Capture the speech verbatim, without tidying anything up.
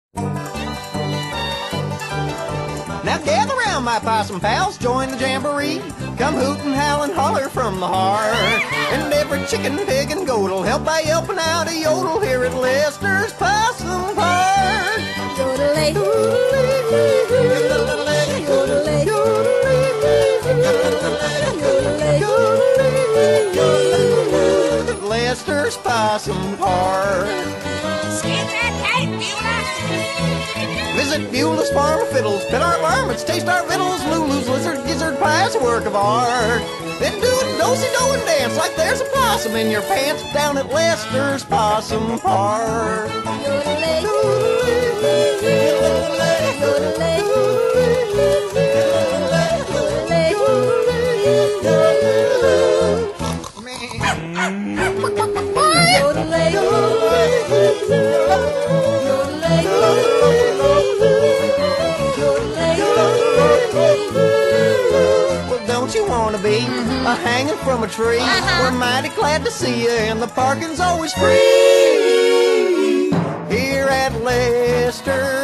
Now gather round, my possum pals, join the jamboree. Come hoot and howl and holler from the heart. And every chicken, pig, and goat'll help by helping out a yodel here at Lester's Possum Park. Yodelay, yodelay, yodelay, Lester's Possum Park. Visit Beulah's Farm of Fiddles, pet our varmints, taste our victuals, Lulu's lizard gizzard pie's a work of art. Then do a do-si-do and dance like there's a possum in your pants down at Lester's Possum Park. yodelay, yodelay, yodelay, Well, don't you want to be a hanging from a tree? Uh-huh. We're mighty glad to see you, and the parking's always free here at Lester.